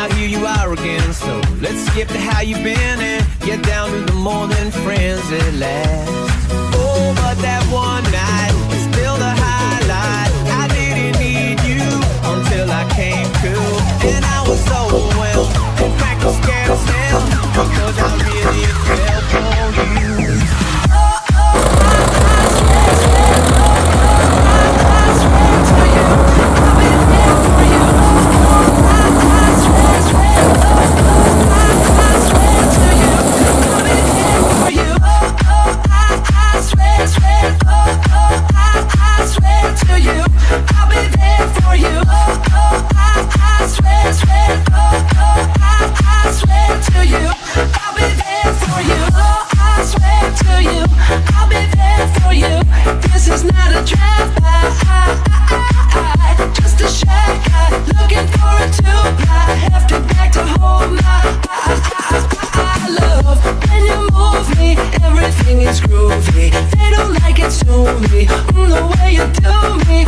now here you are again. So let's skip to how you've been and get down to the more than friends at last. Oh, but that one night is still the highlight. I didn't need you until I came to, and I was overwhelmed and frankly scared as hell, because I really fell for you. Everything is groovy. They don't like it to me, the way you do me.